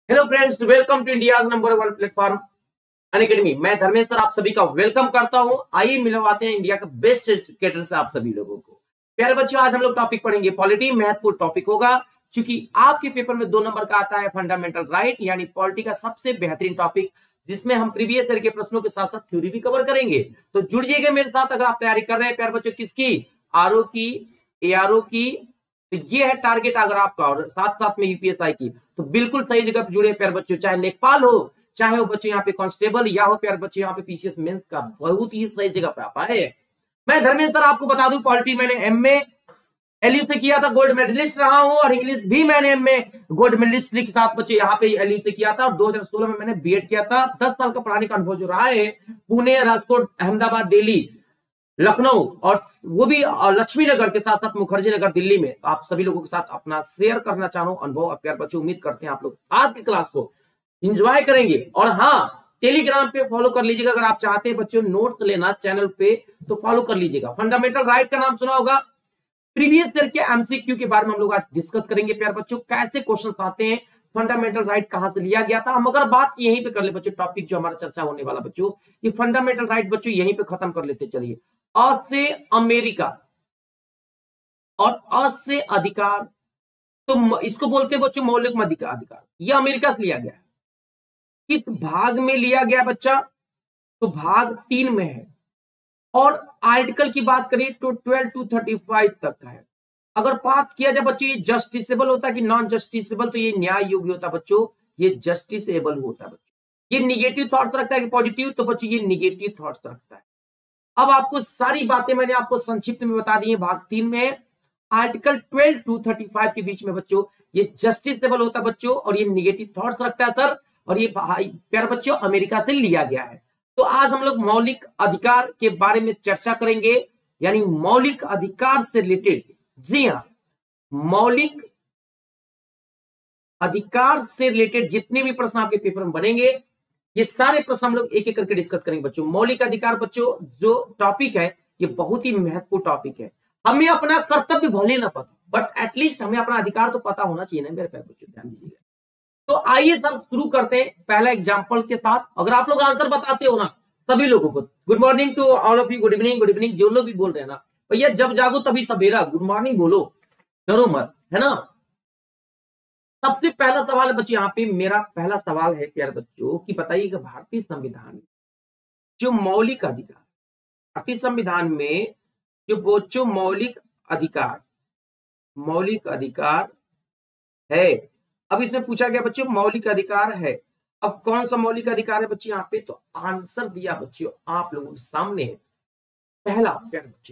Hello friends, welcome to India's number 1 platform Unacademy. मैं Dharmendra sir आप सभी का वेलकम करता हूं। आइए मिलवाते हैं इंडिया का बेस्ट एजुकेटर से आप सभी लोगों को। प्यारे बच्चों, आज हम लोग टॉपिक पढ़ेंगे पॉलिटी। महत्वपूर्ण टॉपिक होगा क्योंकि आपके पेपर में 2 नंबर का आता है फंडामेंटल राइट, यानी पॉलिटी का सबसे बेहतरीन टॉपिक, जिसमें हम प्रीवियस ईयर के प्रश्नों के साथ साथ थ्योरी भी कवर करेंगे। तो जुड़ जाइएगा मेरे साथ अगर आप तैयारी कर रहे हैं। प्यारे बच्चों, किसकी? आरओ की, एआरओ की। तो ये है टारगेट अगर आपका, और साथ साथ में यूपीएसआई की। तो बिल्कुल सही जगह पर जुड़े प्यारे बच्चों। चाहे लेखपाल हो, चाहे वो बच्चे यहाँ पे कांस्टेबल, या हो प्यारे बच्चे यहाँ पे पीसीएस मेंस का, बहुत ही सही जगह पे आप आए। मैं धर्मेंद्र सर आपको बता दूं, पॉलिटी मैंने एमए एलयू से किया था, गोल्ड मेडलिस्ट रहा हूं। और इंग्लिश भी मैंने एमए गोल्ड मेडलिस्ट के साथ बच्चे यहाँ पे एलयू से किया था। और 2016 में मैंने बीएड किया था। 10 साल का पढ़ाने का अनुभव जो रहा है, पुणे, राजकोट, अहमदाबाद, दिल्ली, लखनऊ, और वो भी लक्ष्मी नगर के साथ साथ मुखर्जी नगर दिल्ली में। तो आप सभी लोगों के साथ अपना शेयर करना चाह रहा हूं अनुभव। प्यार बच्चों, उम्मीद करते हैं आप लोग आज की क्लास को एंजॉय करेंगे। और हाँ, टेलीग्राम पे फॉलो कर लीजिएगा अगर आप चाहते हैं बच्चों नोट्स लेना चैनल पे, तो फॉलो कर लीजिएगा। फंडामेंटल राइट का नाम सुना होगा। प्रीवियस ईयर के एमसीक्यू के बारे में हम लोग आज डिस्कस करेंगे प्यार बच्चों। कैसे क्वेश्चंस आते हैं, फंडामेंटल राइट कहां से लिया गया था। हम अगर बात यहीं पे कर ले बच्चों, टॉपिक जो हमारा चर्चा होने वाला बच्चों, ये फंडामेंटल राइट बच्चों यहीं पे खत्म कर लेते चलिए। अ से अमेरिका और अ से अधिकार, तो इसको बोलते हैं बच्चों मौलिक अधिकार। ये अमेरिका से लिया गया है। किस भाग में लिया गया बच्चा? तो भाग 3 में है। और आर्टिकल की बात करें तो 12 to 35 तक का है। अगर बात किया जाए बच्चों, ये जस्टिसेबल होता है कि नॉन जस्टिसेबल, तो ये न्याय योग्य होता है बच्चों, ये जस्टिसेबल होता है बच्चों। ये निगेटिव थॉट्स रखता है कि पॉजिटिव, तो बच्चों ये निगेटिव थॉट्स रखता है। अब आपको सारी बातें मैंने आपको संक्षिप्त में बता दी है। भाग 3 में आर्टिकल 12 to 35 के बीच में बच्चों ये जस्टिसेबल होता है बच्चों, और ये निगेटिव थॉट्स रखता है सर। और ये प्यारे बच्चों अमेरिका से लिया गया है। तो आज हम लोग मौलिक अधिकार के बारे में चर्चा करेंगे, यानी मौलिक अधिकार से रिलेटेड। जी हाँ, मौलिक अधिकार से रिलेटेड जितने भी प्रश्न आपके पेपर में बनेंगे, ये सारे प्रश्न हम लोग एक एक करके डिस्कस करेंगे बच्चों। मौलिक अधिकार बच्चों जो टॉपिक है, ये बहुत ही महत्वपूर्ण टॉपिक है। हमें अपना कर्तव्य भले ना पता, बट एटलीस्ट हमें अपना अधिकार तो पता होना चाहिए ना मेरे प्यारे बच्चों, ध्यान दीजिएगा। तो आइए सर शुरू करते हैं पहला एग्जांपल के साथ। अगर आप लोग आंसर बताते हो ना सभी लोगों को, good morning to all of you, good evening, good evening. जो लोग भी बोल रहे हैं ना भैया, जब जागो तभी सवेरा, गुड मॉर्निंग बोलो, डरो मत, है ना। सबसे पहला सवाल बच्चे, यहाँ पे मेरा पहला सवाल है प्यारे बच्चों कि बताइएगा, भारतीय संविधान में जो मौलिक अधिकार, भारतीय संविधान में जो बच्चों मौलिक अधिकार है। अब इसमें पूछा गया बच्चों मौलिक अधिकार है। अब कौन सा मौलिक अधिकार है बच्चे यहाँ पे? तो आंसर दिया बच्चों आप लोगों के सामने है। पहला प्यारे बच्चे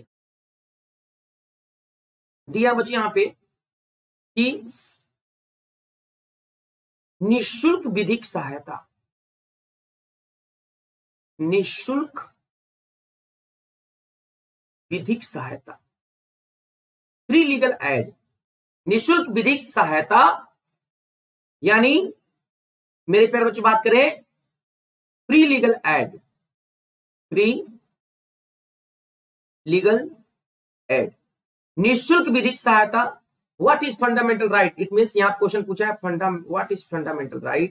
दिया बच्चे यहाँ पे कि निःशुल्क विधिक सहायता, निःशुल्क विधिक सहायता, फ्री लीगल एड। निःशुल्क विधिक सहायता यानी मेरे प्यारे बच्चे बात करें free legal aid, free legal aid, निःशुल्क विधिक सहायता। What is fundamental right? It means यहां क्वेश्चन पूछा है what is fundamental right.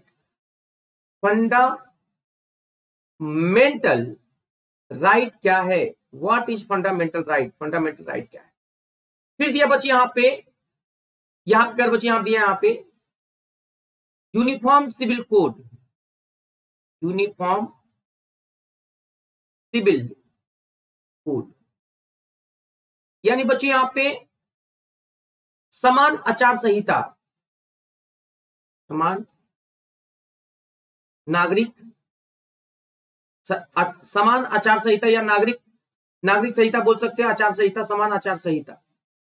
Fundamental right क्या है? What is fundamental right? Fundamental right क्या है? फिर दिया बच्चे यहां पे प्यारे बच्चे यहां दिया यहां पे uniform civil code, uniform civil code, यानी बच्चे यहां पे समान आचार संहिता, समान नागरिक समान आचार संहिता, या नागरिक संहिता बोल सकते हैं, आचार संहिता, समान आचार संहिता।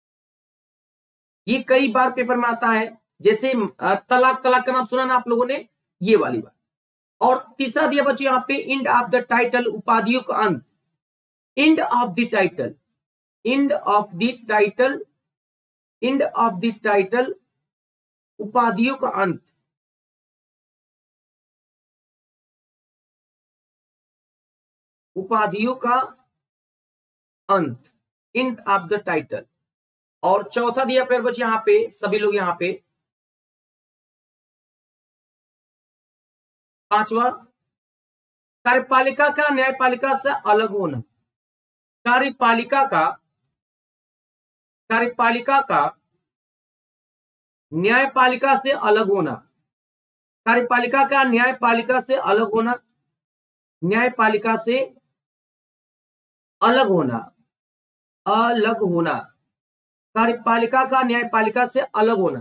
ये कई बार पेपर में आता है, जैसे तलाक का नाम सुना ना आप लोगों ने, ये वाली बात। और तीसरा दिया बच्चों यहां पे एंड ऑफ द टाइटल, उपाधियों का अंत, end of the title, end of the title, end of the title, उपाधियों का अंत, उपाधियों का अंत, एंड ऑफ द टाइटल। और चौथा दिया प्यारे बच्चे यहां पे सभी लोग यहां पे पांचवा, कार्यपालिका का न्यायपालिका से अलग होना। कार्यपालिका का न्यायपालिका से अलग होना। कार्यपालिका का न्यायपालिका से अलग होना। न्यायपालिका से अलग होना। कार्यपालिका का न्यायपालिका से अलग होना।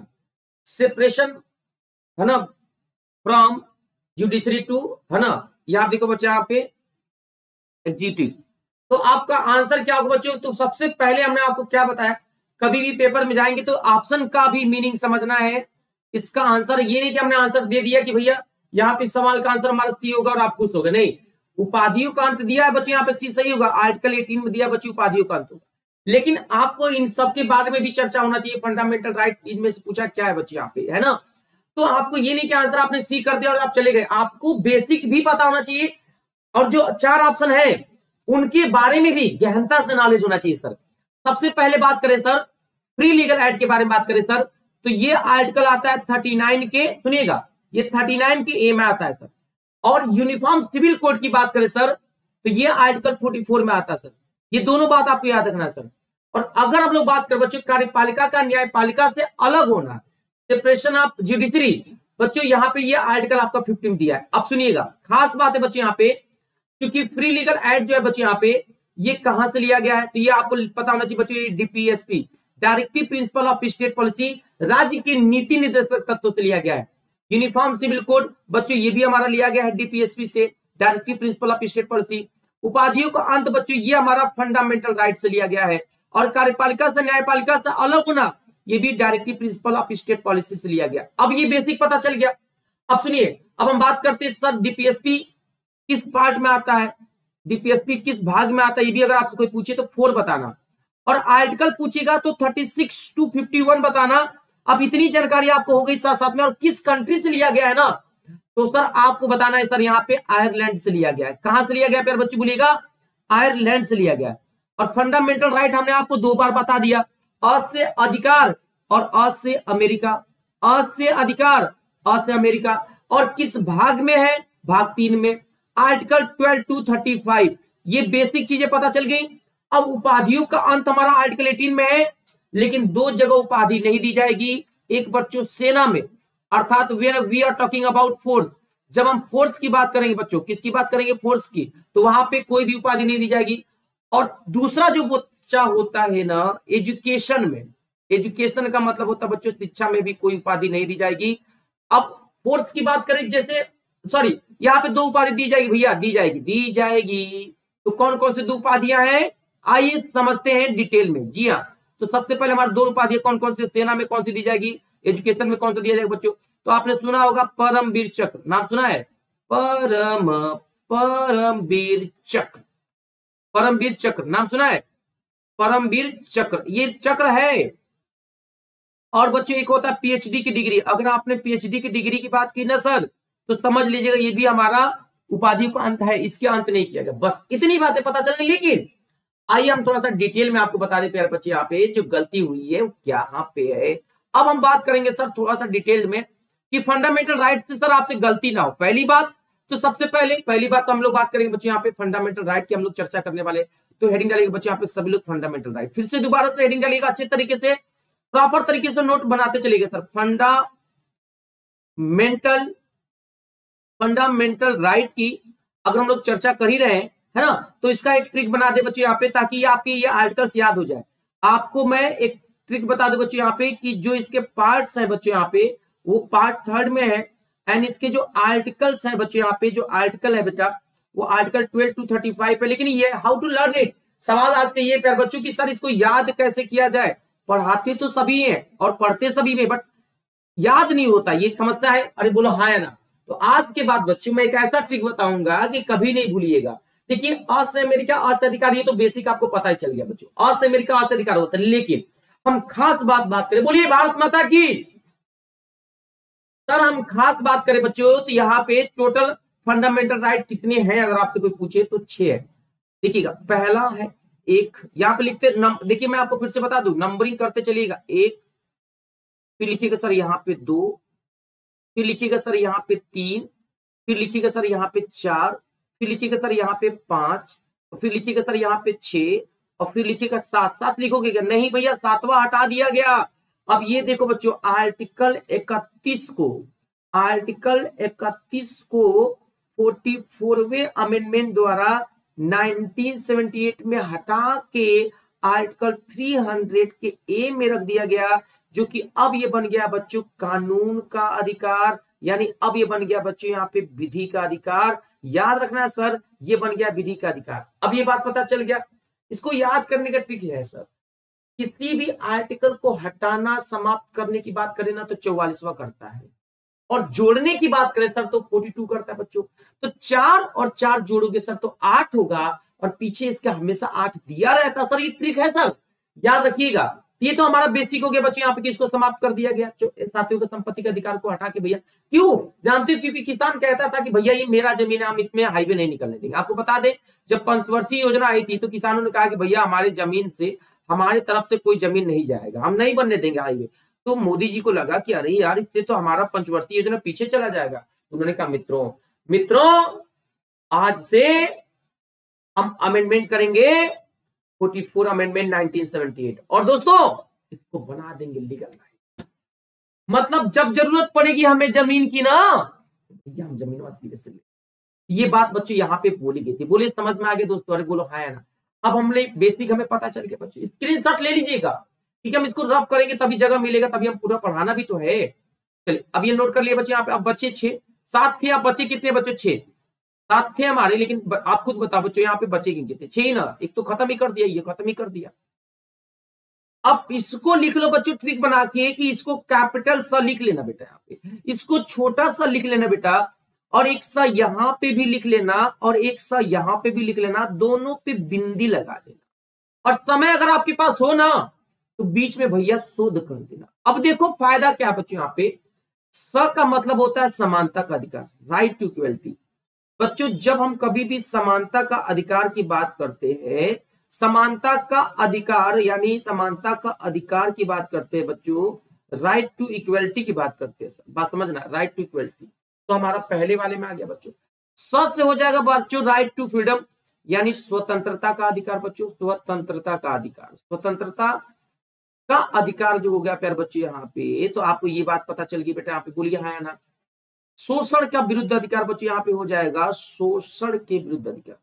सेपरेशन है ना, फ्रॉम जुडिशरी टू, है ना, यहां देखो बच्चे यहाँ पे एग्जीक्यूटिव। तो आपका आंसर क्या होगा बच्चों? तो सबसे पहले हमने आपको क्या बताया, कभी भी पेपर में जाएंगे तो ऑप्शन का भी मीनिंग समझना है। इसका आंसर ये नहीं कि हमने आंसर दे दिया कि भैया यहाँ पे सवाल का आंसर हमारा सी होगा और आप खुश हो गए, नहीं। उपाधियों का अंत दिया है बच्चों, यहाँ पे सी सही होगा। आर्टिकल 18 में दिया बच्चों उपाधियों का अंत होगा, लेकिन आपको इन सब के बारे में भी चर्चा होना चाहिए। फंडामेंटल राइट इनमें से पूछा क्या है बच्चों यहाँ पे, है ना। तो आपको ये नहीं कि आंसर आपने सी कर दिया और आप चले गए, आपको बेसिक भी पता होना चाहिए और जो 4 ऑप्शन है उनके बारे में भी गहनता से नॉलेज होना चाहिए सर। सबसे पहले बात करें सर फ्री लीगल एड के बारे में बात करें सर, तो ये आर्टिकल आता है 39 के, सुनिएगा, ये 39 के ए में आता है सर। और यूनिफॉर्म सिविल कोड की बात करें सर तो ये आर्टिकल 44 में आता है सर। ये दोनों बात आपको याद रखना सर। और अगर हम लोग बात करें बच्चों कार्यपालिका का न्यायपालिका से अलग होना, सेपरेशन ऑफ जुडिशरी, बच्चों यहाँ पे ये आर्टिकल आपका 15 दिया है। अब सुनिएगा, खास बात है बच्चों यहाँ पे, क्योंकि फ्री लीगल एड जो है बच्चों यहाँ पे ये कहां से लिया गया है, तो ये आपको पता होना चाहिए बच्चों, ये DPSP, directive principle of state policy, राज्य के नीति निर्देशक तत्वों से लिया गया है। यूनिफॉर्म सिविल कोड बच्चों ये भी हमारा लिया गया है डीपीएसपी से, directive principle of state policy. उपाधियों का अंत बच्चों ये हमारा फंडामेंटल राइट से लिया गया है। और कार्यपालिका से न्यायपालिका से अलग होना ये भी directive principle of state policy से लिया गया। अब ये बेसिक पता चल गया। अब सुनिए, अब हम बात करते हैं सर डीपीएसपी किस पार्ट में आता है, डीपीएसपी किस भाग में आता है, ये भी अगर आपसे कोई पूछे तो 4 बताना, और आर्टिकल पूछेगा तो 36 to 51 बताना। अब इतनी जानकारी आपको हो गई साथ साथ में, और किस कंट्री से लिया गया है ना, तो सर आपको बताना है सर यहाँ पे आयरलैंड से लिया गया है। कहां से लिया गया प्यारे बच्चे बोलिएगा, आयरलैंड से लिया गया है। और फंडामेंटल राइट हमने आपको 2 बार बता दिया, अ से अधिकार और अ से अमेरिका, अ से अधिकार अ से अमेरिका, और किस भाग में है, भाग 3 में, आर्टिकल 12 to 35। ये बेसिक चीजें पता चल गई। अब उपाधियों का अंत हमारा आर्टिकल 18 में है, लेकिन 2 जगह उपाधि नहीं दी जाएगी। एक बच्चों सेना में, अर्थात we are talking about force, जब हम फोर्स की बात करेंगे बच्चों, किसकी बात करेंगे, फोर्स की, तो वहां पे कोई भी उपाधि नहीं दी जाएगी। और दूसरा जो बच्चा होता है ना एजुकेशन में, एजुकेशन का मतलब होता है बच्चों शिक्षा में भी कोई उपाधि नहीं दी जाएगी। अब फोर्स की बात करें, जैसे सॉरी यहाँ पे 2 उपाधि दी जाएगी भैया, दी जाएगी। तो कौन कौन से 2 उपाधियां हैं, आइए समझते हैं डिटेल में। जी हाँ, तो सबसे पहले हमारे 2 उपाधियां कौन कौन से, सेना में कौन सी दी जाएगी, एजुकेशन में कौन सा दिया जाएगा बच्चों, तो आपने सुना होगा परमवीर चक्र, नाम सुना है, परमवीर चक्र, परमवीर चक्र नाम सुना है, परमवीर चक्र ये चक्र है। और बच्चों एक होता है पीएचडी की डिग्री। अगर आपने पीएचडी की डिग्री की बात की ना सर, तो समझ लीजिएगा ये भी हमारा उपाधि का अंत है, इसके अंत नहीं किया गया। बस इतनी बातें पता चल गई। लेकिन आइए हम थोड़ा सा डिटेल में आपको बता दें प्यारे बच्चे, यहाँ पे जो गलती हुई है वो यहाँ पे है। अब हम बात करेंगे सर थोड़ा सा डिटेल में कि फंडामेंटल राइट से सर आपसे गलती ना हो। पहली बात तो सबसे पहली बात तो हम लोग बात करेंगे बच्चे यहाँ पे फंडामेंटल राइट की हम लोग चर्चा करने वाले। तो हेडिंग डालेंगे बच्चे यहाँ पे सभी लोग फंडामेंटल राइट, फिर से दोबारा से हेडिंग डालिएगा, अच्छे तरीके से प्रॉपर तरीके से नोट बनाते चलिएगा सर। फंडामेंटल राइट की अगर हम लोग चर्चा कर ही रहे हैं, है ना, तो इसका एक ट्रिक बना दे बच्चों यहाँ पे, ताकि आपके ये आर्टिकल्स याद हो जाए। आपको मैं एक ट्रिक बता दूं बच्चों यहाँ पे कि जो इसके पार्ट्स है बच्चों यहाँ पे वो पार्ट 3 में है, एंड इसके जो आर्टिकल्स है बच्चों यहाँ पे, जो आर्टिकल है बेटा वो आर्टिकल 12 to 35 है। लेकिन ये हाउ टू लर्न इट, सवाल आज का ये प्यारे बच्चों की सर इसको याद कैसे किया जाए। पढ़ाते तो सभी हैं और पढ़ते सभी में, बट याद नहीं होता, ये एक समस्या है। अरे बोलो हाँ या ना। तो आज के बाद बच्चों में एक ऐसा ट्रिक बताऊंगा कि कभी नहीं भूलिएगा। देखिए अ से अमेरिका अ से अधिकार, ये तो बेसिक आपको पता ही चल गया बच्चों, अ से अमेरिका अ से अधिकार होता है। लेकिन हम खास बात करें, बोलिए भारत माता की, सर हम खास बात करें बच्चों तो यहाँ पे टोटल फंडामेंटल राइट कितने हैं, अगर आपसे कोई पूछे तो 6 है। देखिएगा पहला है 1, यहाँ पे लिखते, देखिए मैं आपको फिर से बता दूं, नंबरिंग करते चलिएगा, 1, फिर लिखिएगा सर यहाँ पे 2, फिर लिखिएगा सर यहाँ पे 3, फिर लिखिएगा सर यहाँ पे 4, फिर लिखिएगा सर यहाँ पे 5, और फिर लिखिएगा सर यहाँ पे 6, और फिर लिखिएगा 7। 7 लिखोगे क्या? नहीं भैया, 7वां हटा दिया गया। अब ये देखो बच्चों, आर्टिकल 31 को, आर्टिकल 31 को 44वें अमेंडमेंट द्वारा 1978 में हटा के आर्टिकल 300 के ए में रख दिया गया, जो कि अब ये बन गया बच्चों कानून का अधिकार, यानी अब ये बन गया बच्चों यहाँ पे विधि का अधिकार। याद रखना है सर, ये बन गया विधि का अधिकार। अब ये बात पता चल गया। इसको याद करने का ट्रिक है सर, किसी भी आर्टिकल को हटाना समाप्त करने की बात करें ना तो 44वां करता है, और जोड़ने की बात करें सर तो 42 करता है बच्चों। तो 4 और 4 जोड़ोगे सर तो 8 होगा, और पीछे इसका हमेशा 8 दिया रहता सर। ये ट्रिक है सर, याद रखिएगा। ये तो हमारा बेसिक हो गया बच्चों। यहाँ पे किसको समाप्त कर दिया गया? साथियों को संपत्ति के अधिकार को हटा के। भैया क्यों जानते हो? क्योंकि किसान कहता था कि भैया ये मेरा जमीन है, हम इसमें हाईवे नहीं निकलने देंगे। आपको बता दें, जब पंचवर्षीय योजना आई थी तो किसानों ने कहा कि भैया हमारी जमीन से, हमारी तरफ से कोई जमीन नहीं जाएगा, हम नहीं बनने देंगे हाईवे। तो मोदी जी को लगा कि अरे यार, इससे तो हमारा पंचवर्षीय योजना पीछे चला जाएगा। उन्होंने कहा मित्रों आज से हम अमेंडमेंट करेंगे 44 अमेंडमेंट 1978, और दोस्तों इसको बना देंगे लीगल राइट। मतलब जब जरूरत पड़ेगी हमें जमीन की ना, भैया हम जमीन धीरे से ले। ये बात बच्चों यहाँ पे बोली गई थी। बोले समझ में आ गया दोस्तों? अरे बोलो हाँ है ना। अब हमने बेसिक हमें पता चल गया बच्चों। स्क्रीनशॉट ले लीजिएगा, ठीक है? हम इसको रफ करेंगे तभी जगह मिलेगा, तभी हम पूरा पढ़ाना भी तो है। चलिए अब ये नोट कर लिए बच्चे। यहाँ पे अब बच्चे 6 7 थे। अब बच्चे कितने बच्चों? 6 7 थे हमारे, लेकिन आप खुद बताओ बच्चों यहाँ पे बच्चे कितने? 6 ना। एक तो खत्म ही कर दिया, ये खत्म ही कर दिया। अब इसको लिख लो बच्चों ट्रिक बना के कि इसको कैपिटल सा लिख लेना बेटा, यहाँ पे इसको छोटा सा लिख लेना बेटा, और एक सा यहां पे भी लिख लेना, और एक सा यहां पे भी लिख लेना। दोनों पे बिंदी लगा देना, और समय अगर आपके पास हो ना तो बीच में भैया शोध कर देना। अब देखो फायदा क्या बच्चों, यहाँ पे स का मतलब होता है समानता का अधिकार, राइट टू इक्वलिटी। बच्चों जब हम कभी भी समानता का अधिकार की बात करते हैं, समानता का अधिकार यानी समानता का अधिकार की बात करते हैं बच्चों, राइट टू इक्वलिटी की बात करते हैं। बात समझना, राइट टू इक्वलिटी तो हमारा पहले वाले में आ गया बच्चों। स से हो जाएगा बच्चों राइट टू फ्रीडम, यानी स्वतंत्रता का अधिकार बच्चों, स्वतंत्रता का अधिकार, स्वतंत्रता का अधिकार जो हो गया प्यारे बच्चों यहाँ पे। तो आपको ये बात पता चल गई बेटा, यहाँ पे बोलिए हाँ या ना। शोषण का विरुद्ध अधिकार बच्चों यहाँ पे हो जाएगा शोषण के विरुद्ध अधिकार,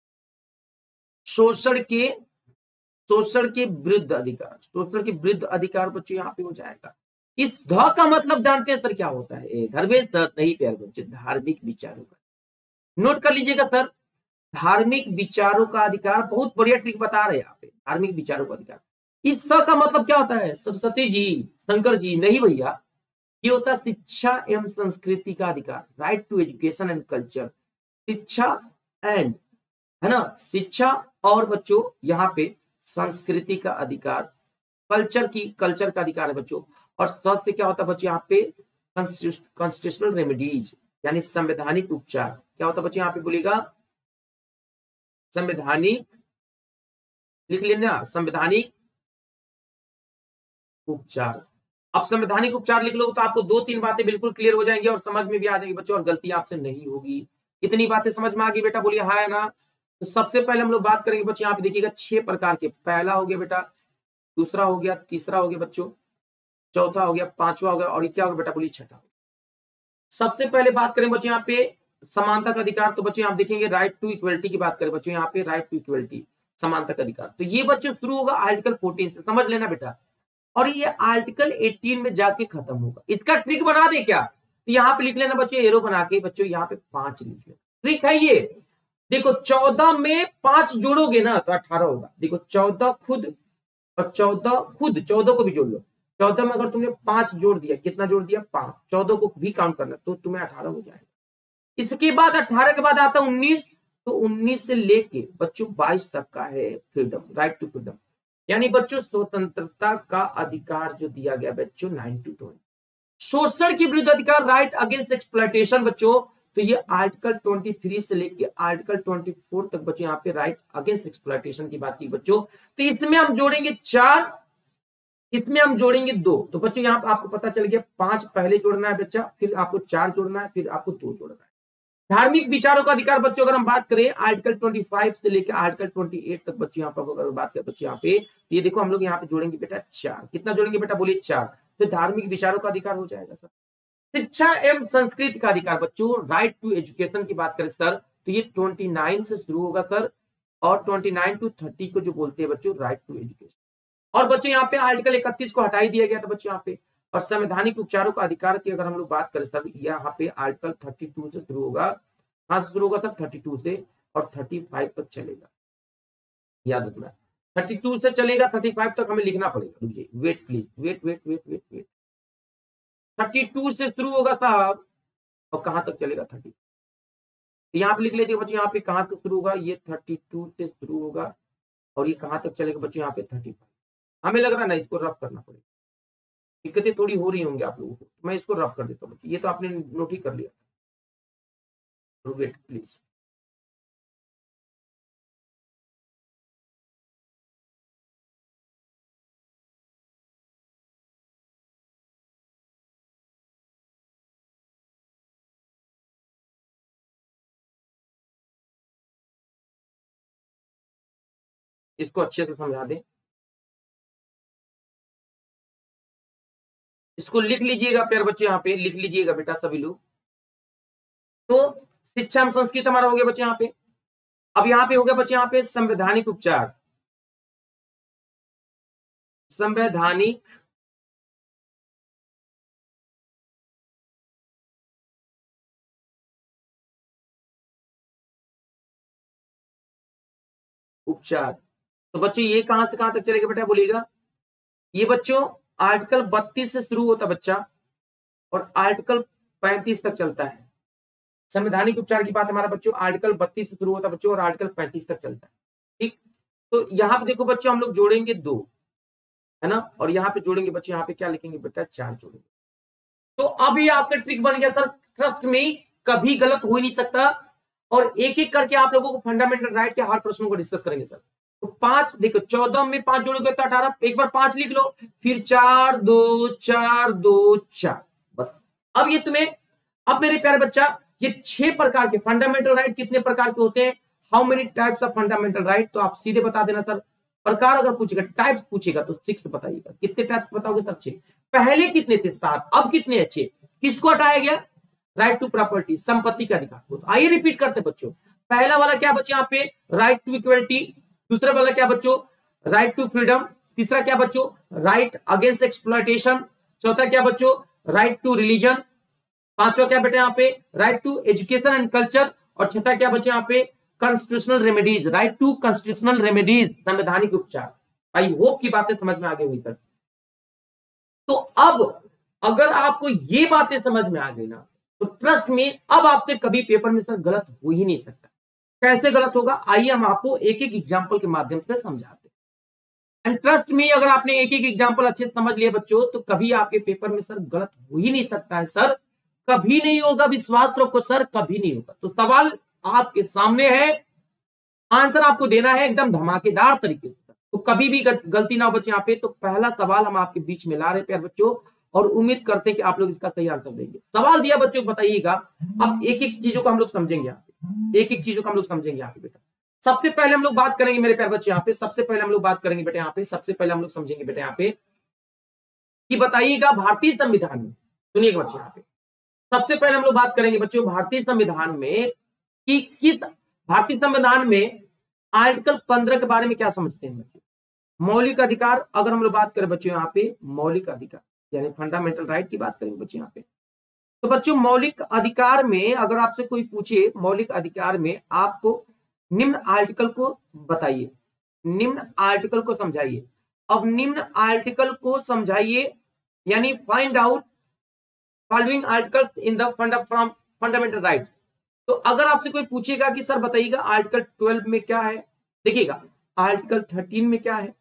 शोषण के विरुद्ध अधिकार, शोषण के विरुद्ध अधिकार बच्चों यहाँ पे हो जाएगा। इस ध का मतलब जानते हैं सर क्या होता है? धर्मेश सर नहीं प्यारे बच्चे, धार्मिक विचारों का। नोट कर लीजिएगा सर, धार्मिक विचारों का अधिकार। बहुत बढ़िया ट्रिक बता रहे हैं यहाँ पे, धार्मिक विचारों का अधिकार। इस स का मतलब क्या होता है? सरस्वती जी, शंकर जी, नहीं भैया, ये होता है शिक्षा एवं संस्कृति का अधिकार, right to education and culture. शिक्षा एंड, है ना, शिक्षा और बच्चों यहाँ पे संस्कृति का अधिकार, कल्चर का अधिकार है बच्चों। और स से क्या होता है बच्चों यहाँ पे? कॉन्स्टिट्यूशनल रेमेडीज, यानी संवैधानिक उपचार। क्या होता है बच्चों यहाँ पे बोलेगा? संवैधानिक, लिख लेना, संवैधानिक उपचार। अब संवैधानिक उपचार लिख लो तो आपको 2-3 बातें बिल्कुल क्लियर हो जाएंगी और समझ में भी आ जाएगी बच्चों, और गलती आपसे नहीं होगी। इतनी बातें समझ में आ गई बेटा? बोलिए हाँ या ना। तो सबसे पहले हम लोग बात करेंगे बच्चों, यहाँ पे देखिएगा 6 प्रकार के। पहला हो गया बेटा, दूसरा हो गया, तीसरा हो गया बच्चों, चौथा हो गया, पांचवा हो गया, और क्या हो गया बेटा? बोलिए छठा। सबसे पहले बात करें बच्चों यहाँ पे समानता का अधिकार। तो बच्चों यहाँ देखेंगे राइट टू इक्वलिटी की बात करें बच्चों, यहाँ पे राइट टू इक्वलिटी, समानता का अधिकार। तो ये बच्चों शुरू होगा आर्टिकल 14 से, समझ लेना बेटा, और ये आर्टिकल 18 में जाके खत्म होगा। इसका ट्रिक बना दे क्या? तो यहाँ पे लिख लेना बच्चों, एरो बना के बच्चों यहाँ पे 5 लिख लेना। ट्रिक है ये, देखो 14 में 5 जोड़ोगे ना तो 18 होगा। देखो 14 खुद और 14 खुद, 14 को भी जोड़ लो। 14 में अगर तुमने 5 जोड़ दिया, कितना जोड़ दिया? 5। 14 को भी काउंट करना तो तुम्हें 18 हो जाएगा। इसके बाद 18 के बाद आता 19, तो 19 से लेके बच्चों 22 तक का है फ्रीडम, राइट टू फ्रीडम, यानी बच्चों स्वतंत्रता का अधिकार जो दिया गया बच्चों 9 to 20। शोषण के विरुद्ध अधिकार, राइट अगेंस्ट एक्सप्लॉयटेशन बच्चों, तो ये आर्टिकल 23 से लेके आर्टिकल 24 तक बच्चों यहाँ पे राइट अगेंस्ट एक्सप्लॉयटेशन की बात की बच्चों। तो इसमें हम जोड़ेंगे 4, इसमें हम जोड़ेंगे 2। तो बच्चों यहाँ पे आपको पता चल गया 5 पहले जोड़ना है बच्चा, फिर आपको 4 जोड़ना है, फिर आपको 2 जोड़ना है। धार्मिक विचारों का अधिकार बच्चों अगर हम बात करें आर्टिकल 25 से लेकर आर्टिकल 28 तक बच्चों यहाँ पर अगर बात करें बच्चों यहाँ पे, ये देखो हम लोग यहाँ पे जोड़ेंगे बेटा 4, कितना जोड़ेंगे बेटा बोलिए 4, तो धार्मिक विचारों का अधिकार हो जाएगा सर। शिक्षा एवं संस्कृति का अधिकार बच्चों, राइट टू एजुकेशन की बात करें सर, तो ये 29 से शुरू होगा सर, और 29 टू 30 को जो बोलते हैं बच्चों राइट टू एजुकेशन। और बच्चों यहाँ पे आर्टिकल 31 को हटा ही दिया गया था बच्चों यहाँ पे। और संवैधानिक उपचारों का अधिकार की अगर हम लोग बात करें सर, यहाँ पे आर्टिकल 32 से शुरू होगा, कहां से शुरू होगा सर 32 से, और 35 तक चलेगा, याद रखना 32 से चलेगा 35 तक हमें लिखना पड़ेगा। रुकिए, wait please, wait wait wait wait wait, 32 से शुरू होगा साहब, और कहां तक चलेगा 30, यहाँ पे लिख लीजिए बच्चों, यहाँ पे कहां से शुरू होगा, ये 32 से शुरू होगा, और ये कहां तक चलेगा बच्चों यहाँ पे 35। हमें लग रहा है ना इसको रफ करना पड़ेगा, दिक्कतें थोड़ी हो रही होंगी आप लोगों को, मैं इसको रफ कर देता हूँ बच्चों, ये तो आपने नोट ही कर लिया। वेट प्लीज, इसको अच्छे से समझा दें, इसको लिख लीजिएगा प्यारे बच्चे, यहाँ पे लिख लीजिएगा बेटा सभी लोग। तो शिक्षा में संस्कृत हमारा हो गया बच्चे यहाँ पे। अब यहाँ पे हो गया बच्चे यहाँ पे संवैधानिक उपचार, संवैधानिक उपचार, तो बच्चों ये कहां से कहां तक चलेगा बेटा बोलिएगा, ये बच्चों आर्टिकल 32 से शुरू होता बच्चा, और आर्टिकल 35 तक चलता है। संवैधानिक उपचार की बात हमारा बच्चों आर्टिकल 32 से शुरू होता है बच्चों, और आर्टिकल 35 तक चलता है। ठीक, तो यहाँ पे देखो बच्चों हम लोग जोड़ेंगे 2, है ना, और यहाँ पे जोड़ेंगे बच्चों, यहाँ पे क्या लिखेंगे बेटा 4 जोड़ेंगे। तो अब ये आपका ट्रिक बन गया सर, ट्रस्ट में कभी गलत हो ही नहीं सकता। और एक एक करके आप लोगों को फंडामेंटल राइट के हर प्रश्नों को डिस्कस करेंगे सर। तो 5 देखो, 14 में 5 जोड़ोगे तो 18, एक बार 5 लिख लो, फिर 4 2 4 2 4, बस। अब ये तुम्हें, अब मेरे प्यारे बच्चा, ये 6 प्रकार के फंडामेंटल राइट कितने प्रकार के होते हैं, how many types of fundamental right, तो आप सीधे बता देना सर। प्रकार अगर पूछेगा, टाइप्स पूछेगा तो 6 बताइएगा, कितने टाइप्स बताओगे सर 6। पहले कितने थे 7, अब कितने अच्छे, किसको हटाया गया, राइट टू प्रॉपर्टी, संपत्ति का अधिकार को। तो आइए रिपीट करते बच्चों, पहला वाला क्या बच्चों यहाँ पे राइट टू इक्वलिटी, दूसरा वाला क्या बच्चों राइट टू फ्रीडम, तीसरा क्या बच्चों राइट अगेंस्ट एक्सप्लॉयटेशन, चौथा क्या बच्चों राइट टू रिलीजन, पांचवा क्या बेटा यहाँ पे right to education and culture, और छठा क्या बच्चों यहाँ पे constitutional remedies, right to constitutional remedies, संवैधानिक उपचार। आई होप की बातें समझ में आ गई हुई सर। तो अब अगर आपको ये बातें समझ में आ गई ना, तो ट्रस्ट में अब आपसे कभी पेपर में सर गलत हो ही नहीं सकता। कैसे गलत होगा, आइए हम आपको एक एक एग्जांपल के माध्यम से समझाते हैं। एंड ट्रस्ट में अगर आपने एक एक एग्जांपल अच्छे से समझ लिए बच्चों, तो कभी आपके पेपर में सर गलत हो ही नहीं सकता है सर, कभी नहीं होगा, विश्वास रखो सर, कभी नहीं होगा। तो सवाल आपके सामने है, आंसर आपको देना है एकदम धमाकेदार तरीके से, तो कभी भी गलती ना हो बच्चे यहाँ पे। तो पहला सवाल हम आपके बीच में ला रहे प्यारे बच्चों, और उम्मीद करते हैं कि आप लोग इसका सही आंसर देंगे। सवाल दिया बच्चों को, बताइएगा। अब एक एक चीजों को हम लोग समझेंगे यहाँ पे, एक एक चीजों को हम लोग समझेंगे यहाँ पे बेटा। सबसे पहले हम लोग बात करेंगे मेरे प्यारे बच्चे यहाँ पे, सबसे पहले हम लोग बात करेंगे बेटा यहाँ पे, सबसे पहले हम लोग समझेंगे बेटा यहाँ पे कि बताइएगा भारतीय संविधान में, सुनिएगा बच्चे यहाँ पे, सबसे पहले हम लोग बात करेंगे बच्चों भारतीय संविधान में कि किस भारतीय संविधान में आर्टिकल 15 के बारे में क्या समझते हैं बच्चों। मौलिक अधिकार, अगर हम लोग बात करें बच्चों यहाँ पे मौलिक अधिकार यानी फंडामेंटल राइट की बात करेंगे बच्चों यहाँ पे, तो बच्चों मौलिक अधिकार में अगर आपसे कोई पूछे मौलिक अधिकार में आपको निम्न आर्टिकल को बताइए, निम्न आर्टिकल को समझाइए। अब निम्न आर्टिकल को समझाइए यानी find out following articles in the fundamental rights. तो अगर आपसे कोई पूछेगा कि सर बताइएगा आर्टिकल 12 में क्या है, देखिएगा आर्टिकल 13 में क्या है,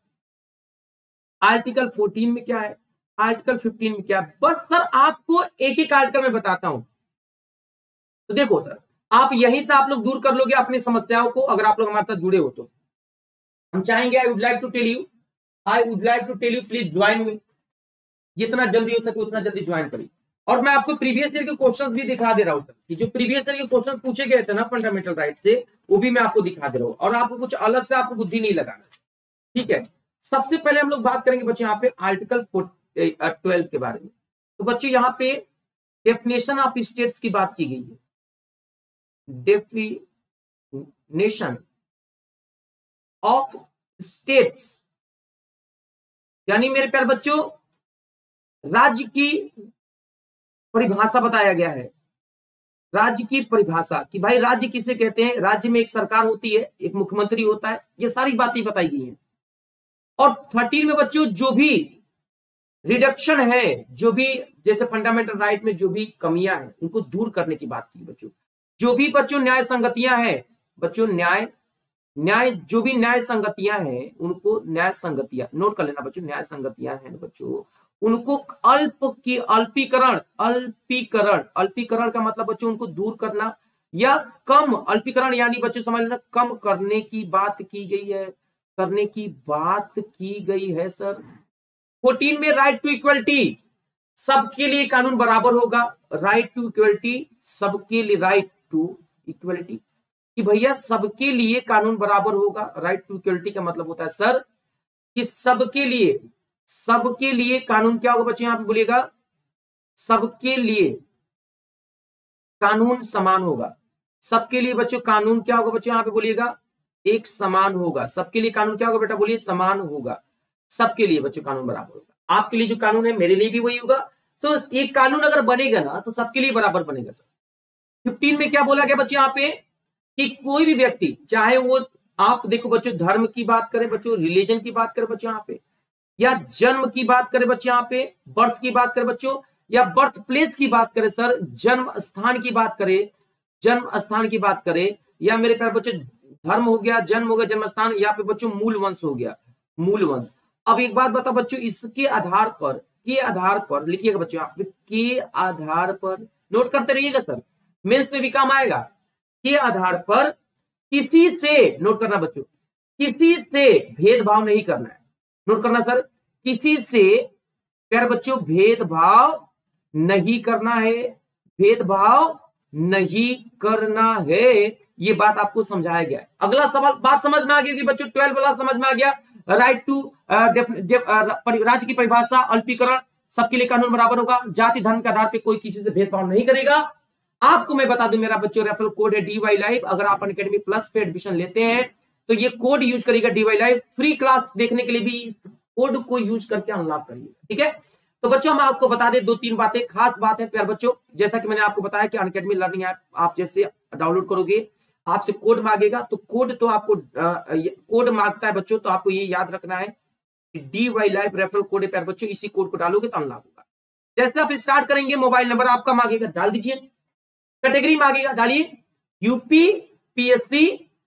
आर्टिकल 14 में क्या है, आर्टिकल 15 में क्या है, बस सर आपको एक एक आर्टिकल में बताता हूं। तो देखो सर, आप यहीं से आप लोग दूर कर लोगे अपनी समस्याओं को, अगर आप लोग हमारे साथ जुड़े हो तो। हम चाहेंगे, I would like to tell you, please join me, जितना जल्दी हो सके उतना जल्दी ज्वाइन करिए। और मैं आपको प्रीवियस ईयर के क्वेश्चंस भी दिखा दे रहा हूं सर, कि जो प्रीवियस ईयर के क्वेश्चंस पूछे गए थे ना फंडामेंटल राइट से, वो भी मैं आपको दिखा दे रहा हूं, और आपको कुछ अलग से आपको बुद्धि नहीं लगाना, ठीक है। सबसे पहले हम लोग बात करेंगे बच्चे यहाँ पे आर्टिकल 12 के बारे में। तो बच्चे यहाँ पे डेफिनेशन ऑफ स्टेट्स की बात की गई है, डेफिनेशन ऑफ स्टेट्स, यानी मेरे प्यारे बच्चों राज्य की परिभाषा बताया गया है। राज्य की परिभाषा कि भाई राज्य किसे कहते हैं, राज्य में एक सरकार होती है, एक मुख्यमंत्री होता है, ये सारी बातें बताई गई हैं। और 13 में बच्चों जो भी रिडक्शन है, जो भी जैसे फंडामेंटल राइट में जो भी कमियां हैं उनको दूर करने की बात की बच्चों। जो भी बच्चों न्याय संगतियां हैं बच्चों, न्याय जो भी न्याय संगतियां हैं उनको, न्याय संगतियां नोट कर लेना बच्चों, न्याय संगतियां हैं बच्चों उनको अल्पीकरण का मतलब बच्चों उनको दूर करना, या कम अल्पीकरण यानी बच्चों समझ लेना कम करने की बात की गई है, करने की बात की गई है सर। 14 में राइट टू इक्वलिटी, सबके लिए कानून बराबर होगा, राइट टू इक्वलिटी, सबके लिए राइट टू इक्वलिटी कि भैया सबके लिए कानून बराबर होगा। राइट टू इक्वलिटी का मतलब होता है सर कि सबके लिए कानून क्या होगा बच्चों, यहां पे बोलिएगा सबके लिए कानून समान होगा। सबके लिए बच्चों कानून क्या होगा बच्चों, यहां पे बोलिएगा एक समान होगा। सबके लिए कानून क्या होगा बेटा, बोलिए समान होगा। सबके लिए बच्चों कानून बराबर होगा। आपके लिए जो कानून है मेरे लिए भी वही होगा। तो एक कानून अगर बनेगा ना तो सबके लिए बराबर बनेगा सर। 15 में क्या बोला गया बच्चों यहाँ पे कि कोई भी व्यक्ति, चाहे वो आप देखो बच्चों धर्म की बात करें बच्चों, रिलीजन की बात करें बच्चों यहाँ पे, या जन्म की बात करें बच्चों यहाँ पे, बर्थ की बात करें बच्चों, या बर्थ प्लेस की बात करें सर, जन्म स्थान की बात करें, या मेरे प्यारे बच्चों धर्म हो गया, जन्म हो गया, जन्म स्थान, या पे बच्चों मूल वंश हो गया, मूल वंश। अब एक बात बताओ बच्चों, इसके आधार पर, के आधार पर लिखिएगा बच्चों आप, के आधार पर नोट करते रहिएगा सर, मेंस में भी काम आएगा। के आधार पर किसी से, नोट करना बच्चों, किसी से भेदभाव नहीं करना है, नोट करना सर, किसी से प्यारे बच्चों भेदभाव नहीं करना है, भेदभाव नहीं करना है, ये बात आपको समझाया गया है। अगला सवाल, बात समझ में आ गई कि बच्चों 12 वाला समझ में आ गया। राइट टू राज्य की परिभाषा, अल्पीकरण, सबके लिए कानून बराबर होगा, जाति धर्म के आधार पर कोई किसी से भेदभाव नहीं करेगा। आपको मैं बता दूं मेरा बच्चों रेफरल कोड है DY लाइव। अगर आप अनअकैडमी प्लस पे एडमिशन लेते हैं तो ये कोड यूज करिएगा DY लाइव। फ्री क्लास देखने के लिए भी इस कोड को यूज करके अनलॉक करिएगा, ठीक है। तो बच्चों हम आपको बता दें 2-3 बातें, खास बात है प्यार बच्चों, जैसा कि मैंने आपको बताया कि अनअकैडमी लर्निंग ऐप आप जैसे डाउनलोड करोगे आपसे कोड मांगेगा, तो कोड तो आपको कोड मांगता है बच्चों, तो आपको ये याद रखना है कि DY लाइव रेफरल कोड है प्यार बच्चों, इसी कोड को डालोगे तो अनलॉक होगा। जैसे आप स्टार्ट करेंगे मोबाइल नंबर आपका मांगेगा, डाल दीजिए, कैटेगरी मांगेगा, डालिए UP PSC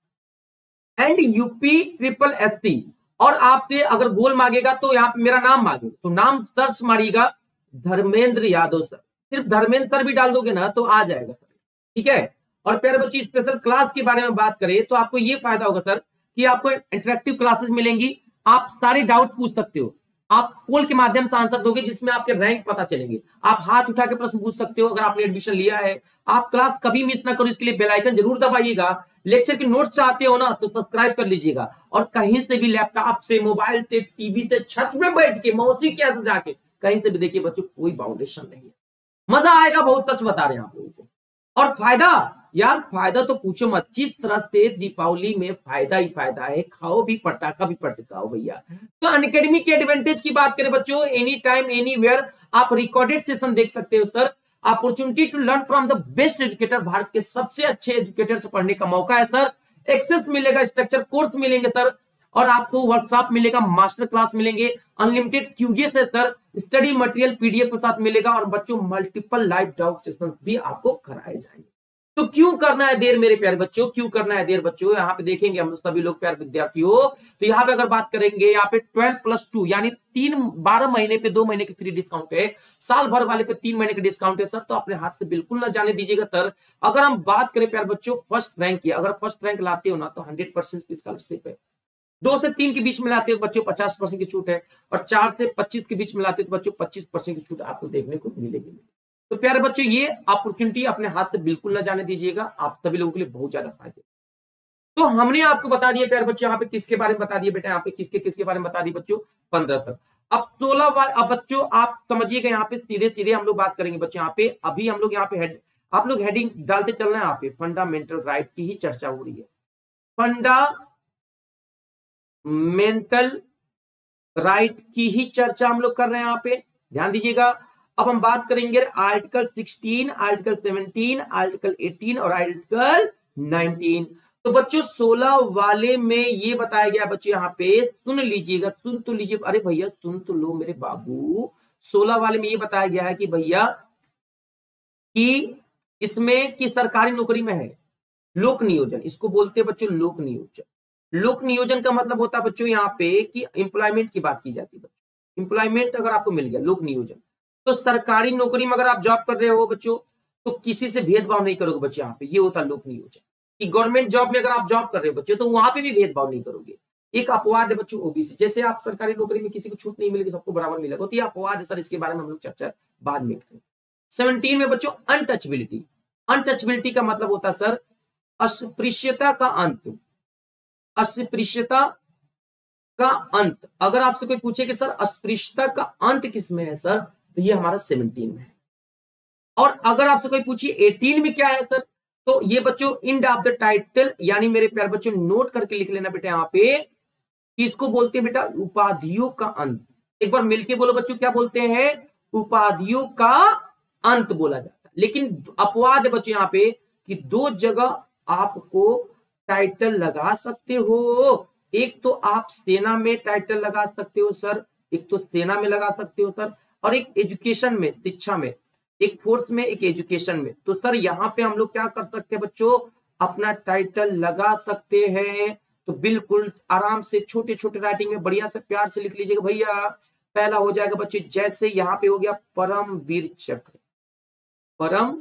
and UP SSSC, और आपसे अगर गोल मांगेगा तो यहाँ पे मेरा नाम मांगे, तो नाम सर्च मारिएगा धर्मेंद्र यादव सर, सिर्फ धर्मेंद्र सर भी डाल दोगे ना तो आ जाएगा सर, ठीक है। और प्यारे बच्चे स्पेशल क्लास के बारे में बात करें तो आपको ये फायदा होगा सर कि आपको इंटरेक्टिव क्लासेस मिलेंगी, आप सारे डाउट पूछ सकते हो, आप पोल के माध्यम से आंसर दोगे जिसमें आपके रैंक पता चलेंगे, आप हाथ उठा के प्रश्न पूछ सकते हो अगर आपने एडमिशन लिया है। आप क्लास कभी मिस ना करो, इसके लिए बेल आइकन जरूर दबाइएगा। लेक्चर के नोट्स चाहते हो ना तो सब्सक्राइब कर लीजिएगा, और कहीं से भी लैपटॉप से, मोबाइल से, टीवी से, छत में बैठ के, मौसी के ऐसे जाके कहीं से भी देखिए बच्चों, कोई बाउंडेशन नहीं है, मजा आएगा, बहुत सच बता रहे हैं आप लोगों को। और फायदा यार, फायदा तो पूछो मत, जिस तरह से दीपावली में फायदा ही फायदा है, खाओ भी पटाखा भी पटकाओ भैया। तो अनअकैडमी के एडवांटेज की बात करें बच्चों, एनी टाइम एनीवेयर आप रिकॉर्डेड सेशन देख सकते हो sir, opportunity to learn from the best educator, Bharat के सबसे अच्छे एजुकेटर से पढ़ने का मौका है सर, एक्सेस मिलेगा, स्ट्रक्चर कोर्स मिलेंगे सर, और आपको वर्कशॉप मिलेगा, मास्टर क्लास मिलेंगे, अनलिमिटेड क्यूजेस है सर, स्टडी मटेरियल PDF के साथ मिलेगा, और बच्चों मल्टीपल लाइव डाउट सेशन भी आपको कराए जाएंगे। तो क्यों करना है देर मेरे प्यारे बच्चों, क्यों करना है देर बच्चों, यहाँ पे देखेंगे हम सभी लोग प्यारे विद्यार्थियों। तो यहाँ पे अगर बात करेंगे, यहाँ पे 12+2 यानी 12 महीने पे 2 महीने की फ्री डिस्काउंट है, साल भर वाले पे 3 महीने का डिस्काउंट है सर, तो अपने हाथ से बिल्कुल ना जाने दीजिएगा सर। अगर हम बात करें प्यारे बच्चों फर्स्ट रैंक की, अगर फर्स्ट रैंक लाते हो ना तो 100% की स्कॉलरशिप है, 2 से 3 के बीच में लाते हो बच्चों 50% की छूट है, और 4 से 25 के बीच में लाते हो तो बच्चों 25% की छूट आपको देखने को मिलेगी। तो प्यारे बच्चों, ये अपॉर्चुनिटी अपने हाथ से बिल्कुल ना जाने दीजिएगा, आप सभी लोगों के लिए बहुत ज्यादा फायदे। तो हमने आपको बता दिया प्यारे बच्चों, यहाँ पे किसके बारे में बता दिए बेटा, यहाँ पे किसके किसके बारे में बता दिए बच्चों, 15 तक। अब 16 बार, अब बच्चों आप समझिएगा, यहाँ पे सीधे सीधे हम लोग बात करेंगे बच्चों। यहाँ पे अभी हम लोग यहाँ पे हेड, आप लोग हेडिंग डालते चल रहे हैं, यहाँ पे फंडामेंटल राइट की ही चर्चा हो रही है। फंडामेंटल राइट की ही चर्चा हम लोग कर रहे हैं यहाँ पे, ध्यान दीजिएगा। अब हम बात करेंगे आर्टिकल 16, आर्टिकल 17, आर्टिकल 18 और आर्टिकल 19। तो बच्चों 16 वाले में ये बताया गया बच्चों, यहाँ पे सुन लीजिएगा, सुन तो लीजिए, अरे भैया सुन तो लो मेरे बाबू। 16 वाले में ये बताया गया है कि भैया कि इसमें कि सरकारी नौकरी में है लोक नियोजन, इसको बोलते हैं बच्चों लोक नियोजन। लोक नियोजन का मतलब होता है बच्चों यहाँ पे कि एम्प्लॉयमेंट की बात की जाती है बच्चों, एम्प्लॉयमेंट अगर आपको मिल गया, लोक नियोजन। तो सरकारी नौकरी में अगर आप जॉब कर रहे हो बच्चों, तो किसी से भेदभाव नहीं करोगे बच्चों, यहाँ पे ये होता है लोक नियोजन। कि गवर्नमेंट जॉब में अगर आप जॉब कर रहे हो बच्चों, तो वहां पे भी भेदभाव नहीं करोगे। एक अपवाद है बच्चों ओबीसी, जैसे आप सरकारी नौकरी में किसी को छूट नहीं मिलेगी, सबको बराबर मिलेगा, तो ये अपवाद है सर, इसके बारे में हम लोग चर्चा बाद में करेंगे। 17 में बच्चों अनटचबिलिटी। अनटचबिलिटी का मतलब होता है सर अस्पृश्यता का अंत, अस्पृश्यता का अंत। अगर आपसे कोई पूछे कि सर अस्पृश्यता का अंत किसमें है सर, तो ये हमारा 17 में है। और अगर आपसे कोई पूछे 18 में क्या है सर, तो ये बच्चों एंड ऑफ द टाइटल, यानी मेरे प्यारे बच्चों नोट करके लिख लेना बेटा, यहाँ पे इसको बोलते हैं बेटा उपाधियों का अंत। एक बार मिलके बोलो बच्चों, क्या बोलते हैं, उपाधियों का अंत बोला जाता है। लेकिन अपवाद है बच्चों यहाँ पे कि 2 जगह आपको टाइटल लगा सकते हो। एक तो आप सेना में टाइटल लगा सकते हो सर, एक तो सेना में लगा सकते हो सर, और एक एजुकेशन में, शिक्षा में, एक फोर्स में, एक एजुकेशन में। तो सर यहाँ पे हम लोग क्या कर सकते हैं बच्चों, अपना टाइटल लगा सकते हैं। तो बिल्कुल आराम से छोटे छोटे राइटिंग में बढ़िया से प्यार से लिख लीजिएगा भैया। पहला हो जाएगा बच्चों, जैसे यहाँ पे हो गया परमवीर चक्र, परम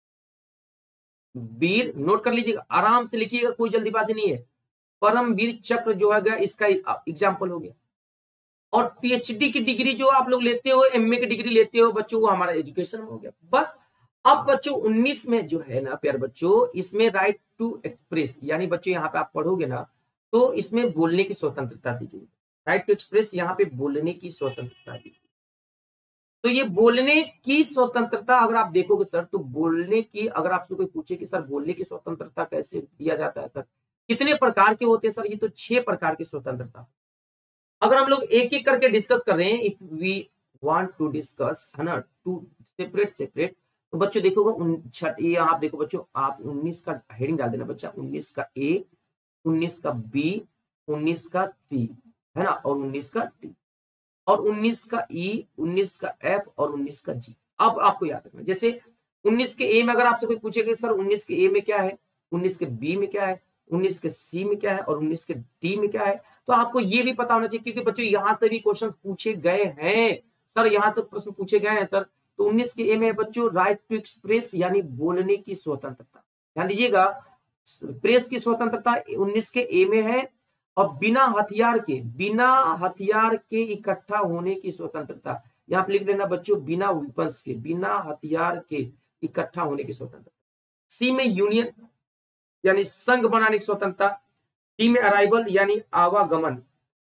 वीर, नोट कर लीजिएगा, आराम से लिखिएगा, कोई जल्दीबाजी नहीं है। परमवीर चक्र जो है इसका एग्जाम्पल हो गया। और पीएचडी की डिग्री जो आप लोग लेते हो, एमए की डिग्री लेते हो बच्चों, वो हमारा एजुकेशन हो गया। बस अब बच्चों 19 में जो है ना प्यार बच्चों, इसमें राइट टू एक्सप्रेस, यानी बच्चों यहाँ पे आप पढ़ोगे ना, तो इसमें बोलने की स्वतंत्रता दी गई। राइट टू एक्सप्रेस, यहाँ पे बोलने की स्वतंत्रता दी गई। तो ये बोलने की स्वतंत्रता अगर आप देखोगे सर, तो बोलने की, अगर आपसे कोई पूछे कि सर बोलने की स्वतंत्रता कैसे दिया जाता है सर, कितने प्रकार के होते हैं सर, ये तो 6 प्रकार की स्वतंत्रता। अगर हम लोग एक एक करके डिस्कस कर रहे हैं, if we want to discuss, है ना, टू सेपरेट, तो बच्चों देखोगे ये आप देखो बच्चों, आप 19 का हेडिंग डाल देना बच्चा, 19 का ए, 19 का बी, 19 का सी, है ना, और 19 का डी, और 19 का ई, 19 का एफ और 19 का जी। अब आपको याद रखना, जैसे 19 के ए में अगर आपसे कोई पूछेगा सर 19 के ए में क्या है, 19 के बी में क्या है, 19 के सी में क्या है और 19 के डी में क्या है, तो आपको ये भी पता होना चाहिए, क्योंकि बच्चों यहां से भी क्वेश्चन पूछे गए हैं सर, यहां से प्रश्न पूछे गए हैं सर। तो 19 के ए में बच्चों राइट टू एक्सप्रेस, यानी बोलने की स्वतंत्रता, ध्यान दीजिएगा, प्रेस की स्वतंत्रता 19 के ए में है। और बिना हथियार के इकट्ठा होने की स्वतंत्रता, यहाँ पे लिख देना बच्चों, बिना वेपन्स के, बिना हथियार के इकट्ठा होने की स्वतंत्रता। सी में यूनियन, यानी संघ बनाने की स्वतंत्रता। डी में अराइवल, यानी आवागमन,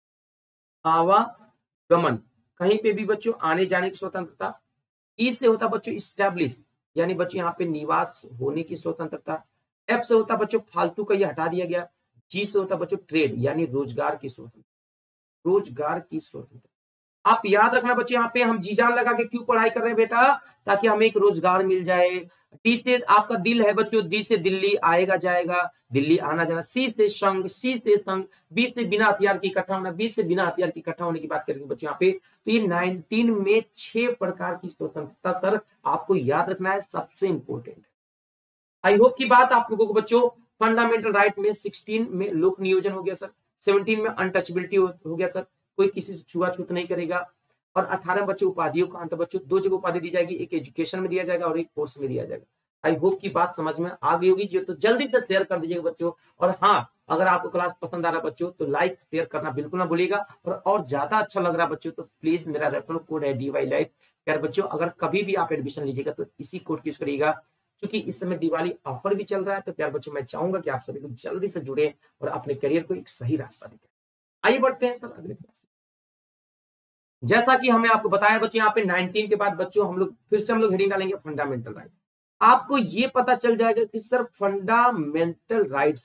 कहीं पे भी बच्चों आने जाने की स्वतंत्रता। ई से होता बच्चों इस्टेब्लिश, यानी बच्चों यहाँ पे निवास होने की स्वतंत्रता। एफ से होता बच्चों फालतू का, ये हटा दिया गया। जी से होता बच्चों ट्रेड, यानी रोजगार की स्वतंत्रता। आप याद रखना बच्चों, यहाँ पे हम जी जान लगा के क्यों पढ़ाई कर रहे हैं बेटा, ताकि हमें एक रोजगार मिल जाए। डी से आपका दिल है बच्चों, डी से दिल्ली आएगा जाएगा, दिल्ली आना जाना। सी से संघ, बी से बिना हथियार की इकट्ठा होना, बी से बिना हथियार की इकट्ठा होने की बात करेंगे बच्चों यहाँ पे। तो ये 19 में 6 प्रकार की स्वतंत्रता सर आपको याद रखना है, सबसे इंपॉर्टेंट है। आई होप की बात आप लोगों को बच्चों, फंडामेंटल राइट में 16 में लोक नियोजन हो गया सर, 17 में अनटचबिलिटी हो गया सर, कोई किसी से छुआछूत नहीं करेगा। और 18 बच्चों उपाधियों का अंत बच्चों, 2 जगह उपाधि दी जाएगी, एक एजुकेशन में दिया जाएगा और एक कोर्स में दिया जाएगा। आई होप की बात समझ में आ गई होगी, जो तो जल्दी से शेयर कर दीजिएगा बच्चों। और हाँ, अगर आपको क्लास पसंद आ रहा बच्चों, तो लाइक शेयर करना बिल्कुल ना भूलिएगा। और ज्यादा अच्छा लग रहा बच्चों, तो प्लीज मेरा रेफरल कोड है DY Life प्यारे बच्चों अगर कभी भी आप एडमिशन लीजिएगा तो इसी कोड यूज करिएगा, क्योंकि इस समय दिवाली ऑफर भी चल रहा है। तो प्यारे बच्चों मैं चाहूंगा कि आप सभी लोग जल्दी से जुड़े और अपने करियर को एक सही रास्ता दिखाएं। आइए बढ़ते हैं सर अगले क्लास। जैसा कि हमने आपको बताया बच्चों, यहाँ पे 19 के बाद बच्चों हम लोग फिर से हेडिंग डालेंगे फंडामेंटल राइट। आपको ये पता चल जाएगा कि सर फंडामेंटल राइट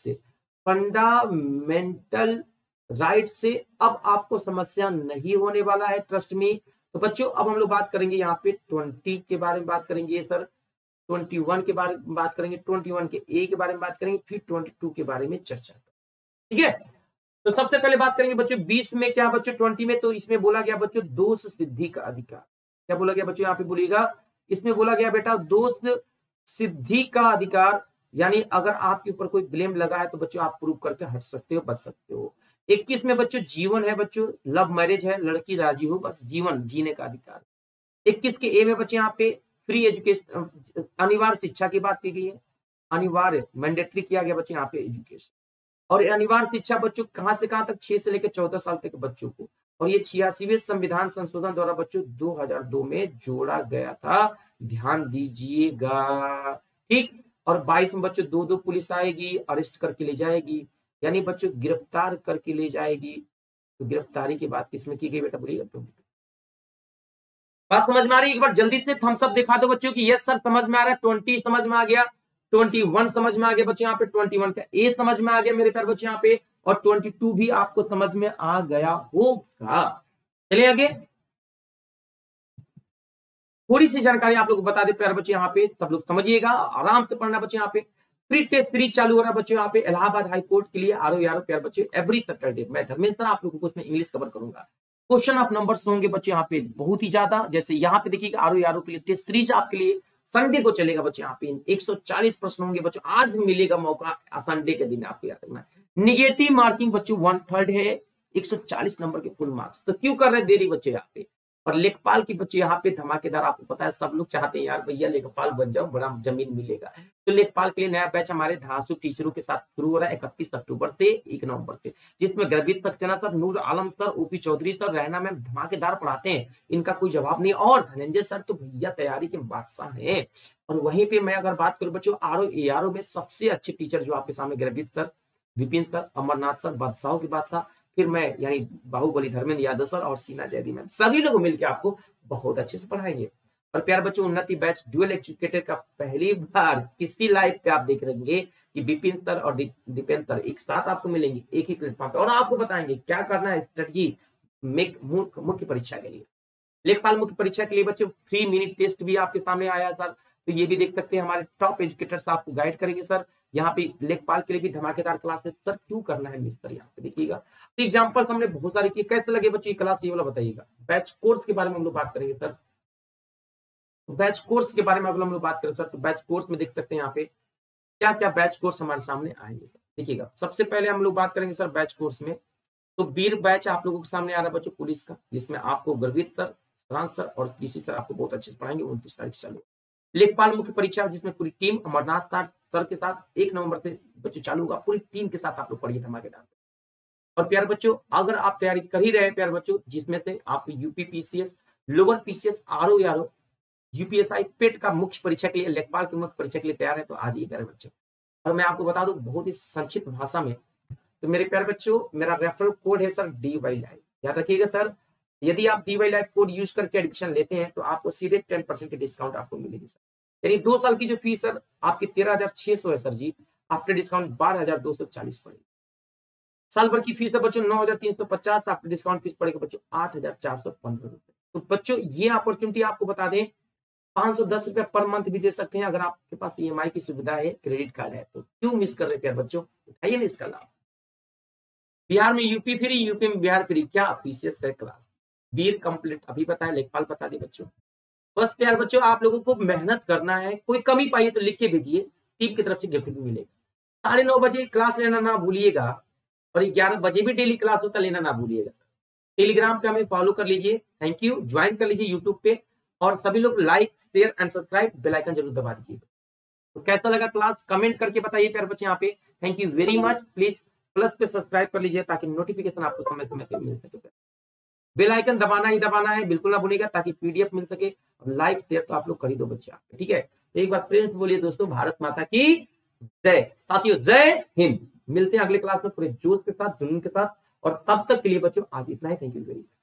से अब आपको समस्या नहीं होने वाला है, ट्रस्ट मी। तो बच्चों अब हम लोग बात करेंगे यहाँ पे 20 के बारे में बात करेंगे सर, 21 के बारे में बात करेंगे, 21 के ए के बारे में बात करेंगे, फिर 22 के बारे में चर्चा करेंगे। ठीक है, तो सबसे पहले बात करेंगे बच्चों 20 में क्या बच्चों 20 में, तो इसमें बोला गया बच्चों दोष सिद्धि का अधिकार। क्या बोला गया बच्चों, यहाँ पे बोलिएगा, इसमें बोला गया बेटा दोष सिद्धि का अधिकार, यानी अगर आपके ऊपर कोई ब्लेम लगा है तो बच्चों आप प्रूव करके हट सकते हो, बच सकते हो। 21 में बच्चों जीवन है बच्चों, लव मैरिज है, लड़की राजी हो, बस जीवन जीने का अधिकार। 21 के ए में बच्चों यहाँ पे फ्री एजुकेशन, अनिवार्य शिक्षा की बात की गई है, अनिवार्य मैंडेटरी किया गया बच्चों यहाँ पे एजुकेशन। और अनिवार्य शिक्षा बच्चों कहां से कहां तक, 6 से लेकर 14 साल तक बच्चों को। और ये 86वें संविधान संशोधन द्वारा बच्चों 2002 में जोड़ा गया था, ध्यान दीजिएगा। ठीक, और 22 में बच्चों 2 पुलिस आएगी, अरेस्ट करके ले जाएगी, यानी बच्चों गिरफ्तार करके ले जाएगी। तो गिरफ्तारी की बात किसमें की गई बेटा, बोलिएगा। तो बात समझ में आ रही है? एक बार जल्दी से थम्स अप दिखा दो बच्चों की यस सर समझ में आ रहा है। 20 समझ में आ गया, 21 समझ में आ गया बच्चों, यहाँ पे 21 का ए समझ में आ गया मेरे प्यारे बच्चों यहाँ पे, और 22 भी आपको समझ में आ गया होगा। चलिए आगे, थोड़ी सी जानकारी आप लोग को बता दे प्यारे बच्चों, यहाँ पे सब लोग समझिएगा, आराम से पढ़ना बच्चों। यहाँ पे प्री टेस्ट सीरीज चालू हो रहा है बच्चों यहाँ पे इलाहाबाद हाई कोर्ट के लिए, आरो यारो प्यारे बच्चों एवरी सैटरडे। मैं धर्मेंद्र आप लोगों को उसमें इंग्लिश कवर करूंगा। क्वेश्चन ऑफ नंबर्स होंगे बच्चों यहाँ पे बहुत ही ज्यादा, जैसे यहाँ पे देखिएगा आरो यारो के लिए टेस्ट सीरीज आपके लिए संडे को चलेगा बच्चों, यहाँ पे 140 प्रश्न होंगे बच्चों, आज मिलेगा मौका, संडे के दिन आपको याद रखना है। निगेटिव मार्किंग बच्चों 1/3 है, 140 नंबर के फुल मार्क्स। तो क्यों कर रहे देरी बच्चे यहाँ पे। और लेखपाल की बच्चे यहाँ पे धमाकेदार, आपको पता है सब लोग चाहते हैं यार भैया लेखपाल बन जाओ, बड़ा जमीन मिलेगा। तो लेखपाल के लिए नया बैच हमारे धांसू टीचरों के साथ शुरू हो रहा है 31 अक्टूबर से 1 नवंबर से, जिसमें Garbhit Saxena sir, Noor Alam sir, OP Chaudhary sir, Rahna ma'am धमाकेदार पढ़ाते हैं, इनका कोई जवाब नहीं। और धनंजय सर तो भैया तैयारी के बादशाह हैं। और वहीं पे मैं अगर बात करूं बच्चों आरओ में सबसे अच्छे टीचर जो आपके सामने Garbhit sir, Vipin sir, Amarnath sir, बादशाहों के बादशाह, फिर मैं यानी बाहुबली धर्मेंद्र यादव सर और सीना जयदी मैम, सभी लोग मिलकर आपको बहुत अच्छे से पढ़ाएंगे। और प्यारे बच्चों उन्नति बैच ड्यूअल एजुकेटर का पहली बार किसी लाइव पे आप देख रहेंगे कि विपिन सर और दीपेंद्र सर एक साथ आपको मिलेंगे एक ही प्लेटफॉर्म पे, और आपको बताएंगे क्या करना है स्ट्रेटजी मुख्य परीक्षा के लिए। लेखपाल मुख्य परीक्षा के लिए बच्चों फ्री मिनी टेस्ट भी आपके सामने आया सर, तो ये भी देख सकते हैं, हमारे टॉप एजुकेटर्स आपको गाइड करेंगे सर। यहाँ पे लेखपाल के लिए भी धमाकेदार क्लास है सर, क्यों करना है मिस सर, यहाँ पे देखिएगा। तो एग्जाम्पल्स हमने बहुत सारे किए, कैसे लगे बच्चों क्लास, ये वाला बताइएगा। बैच कोर्स के बारे में हम लोग बात करेंगे सर, बैच कोर्स के बारे में अगर हम लोग बात करें सर, तो बैच कोर्स में देख सकते हैं यहाँ पे क्या क्या बैच कोर्स हमारे सामने आएंगे सर, देखिएगा। सबसे पहले हम लोग बात करेंगे सर बैच कोर्स में, तो वीर बैच आप लोगों के सामने आ रहा है बच्चों पुलिस का, जिसमें आपको गर्भित सर, फ्रांस सर और पीसी सर आपको बहुत अच्छे से पढ़ाएंगे। 29 तारीख चालू लेखपाल मुख्य परीक्षा, जिसमें पूरी टीम अमरनाथ सर के साथ 1 नवंबर से बच्चों चालू होगा, पूरी टीम के साथ आप लोग पढ़िए धमाकेदार। और प्यारे बच्चों अगर आप तैयारी कर ही रहे हैं प्यारे बच्चों, जिसमें से आप UP PCS, lower PCS, RO UPSI PET का मुख्य परीक्षा के लिए, लेखपाल की मुख्य परीक्षा के लिए तैयार है, तो आज ये प्यारे बच्चों। और मैं आपको बता दूं बहुत ही संक्षिप्त भाषा में, तो मेरे प्यारे बच्चों मेरा रेफरल कोड है सर DY लाइव, याद रखिएगा सर। यदि आप DY लाइव कोड यूज करके एडमिशन लेते हैं तो आपको सीधे 10% की डिस्काउंट आपको मिलेगी सर। यानी 2 साल की जो फीस सर आपकी 13,600 है सर जी, आफ्टर डिस्काउंट 12,240 पड़ेगी। साल भर की फीस है बच्चों 9,350, आफ्टर डिस्काउंट फीस पड़ेगा बच्चों 8,415 रुपए। तो बच्चों ये अपॉर्चुनिटी आपको बता दें 510 रुपए पर मंथ भी दे सकते हैं, अगर आपके पास EMI की सुविधा है, क्रेडिट कार्ड है, तो क्यों मिस कर रहे हैं प्यारे बच्चों, उठाइए ना इसका लाभ। बिहार में यूपी फ्री, यूपी में बिहार फ्री, क्या पीसीएस का क्लास, वीर कंप्लीट अभी बताया, लेखपाल बता दी बच्चों। बस प्यार बच्चों आप लोगों को मेहनत करना है, कोई कमी पाइए तो लिख के भेजिए, टीम की तरफ से गिफ्ट भी मिलेगा। 9:30 बजे क्लास लेना ना भूलिएगा, और 11 बजे भी डेली क्लास होता लेना ना भूलिएगा सर। टेलीग्राम पे हमें फॉलो कर लीजिए, थैंक यू, ज्वाइन कर लीजिए यूट्यूब पे, और सभी लोग like share and subscribe bell icon जरूर दबा दीजिएगा। तो कैसा लगा क्लास कमेंट करके बताइए प्यार बच्चे यहाँ पे, thank you very much. Please plus पे सब्सक्राइब कर लीजिए ताकि नोटिफिकेशन आपको समय समय पे मिल सके। बेल आइकन दबाना ही दबाना है, बिल्कुल ना भूलिएगा, ताकि PDF मिल सके और लाइक शेयर तो आप लोग कर ही दो बच्चे, ठीक है। तो एक बार प्रेम से बोलिए दोस्तों, भारत माता की जय। साथियों जय हिंद। मिलते हैं अगले क्लास में पूरे जोश के साथ, जुनून के साथ, और तब तक के लिए बच्चों आज इतना ही। Thank you very much.